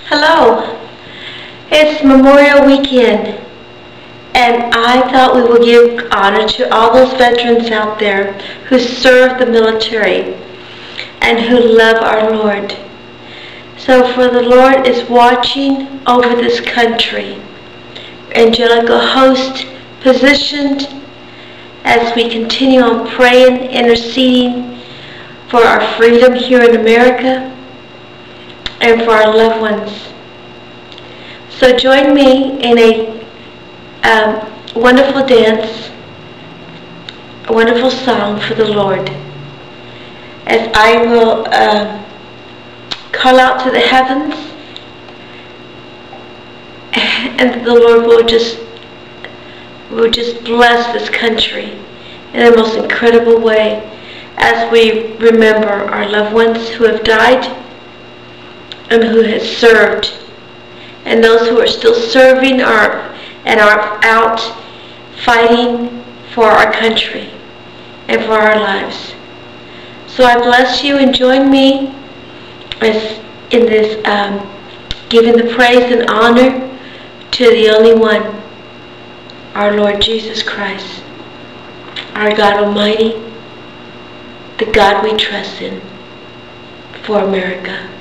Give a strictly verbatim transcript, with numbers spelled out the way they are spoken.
Hello, it's Memorial Weekend, and I thought we would give honor to all those veterans out there who serve the military and who love our Lord. So for the Lord is watching over this country. Angelical host positioned as we continue on praying, interceding for our freedom here in America and for our loved ones. So join me in a um, wonderful dance, a wonderful song for the Lord, as I will uh, call out to the heavens, and the Lord will just will just bless this country in the most incredible way as we remember our loved ones who have died and who has served, and those who are still serving are and are out fighting for our country and for our lives. So I bless you, and join me as in this um, giving the praise and honor to the only one, our Lord Jesus Christ, our God Almighty, the God we trust in, for America.